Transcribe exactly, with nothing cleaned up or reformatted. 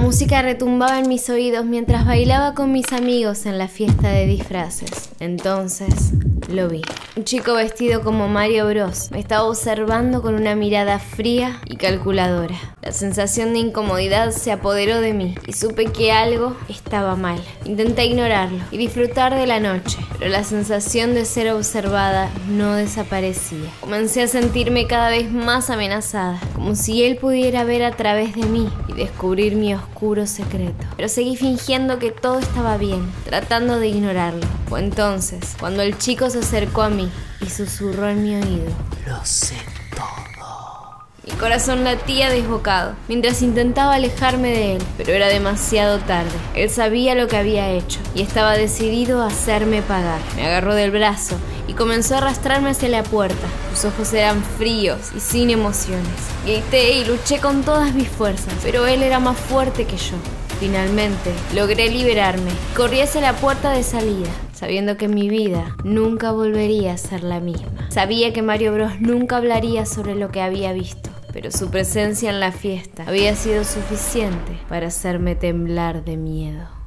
música retumbaba en mis oídos mientras bailaba con mis amigos en la fiesta de disfraces. Entonces lo vi. Un chico vestido como Mario Bros. Me estaba observando con una mirada fría y calculadora. La sensación de incomodidad se apoderó de mí y supe que algo estaba mal. Intenté ignorarlo y disfrutar de la noche, pero la sensación de ser observada no desaparecía. Comencé a sentirme cada vez más amenazada, como si él pudiera ver a través de mí y descubrir mi oscuro secreto. Pero seguí fingiendo que todo estaba bien, tratando de ignorarlo. Fue entonces cuando el chico se acercó a mí y susurró en mi oído: Lo sé todo. Mi corazón latía desbocado mientras intentaba alejarme de él, pero era demasiado tarde. Él sabía lo que había hecho y estaba decidido a hacerme pagar. Me agarró del brazo y comenzó a arrastrarme hacia la puerta. Sus ojos eran fríos y sin emociones. Grité y luché con todas mis fuerzas, pero él era más fuerte que yo. Finalmente logré liberarme y corrí hacia la puerta de salida, sabiendo que mi vida nunca volvería a ser la misma. Sabía que Mario Bros nunca hablaría sobre lo que había visto, pero su presencia en la fiesta había sido suficiente para hacerme temblar de miedo.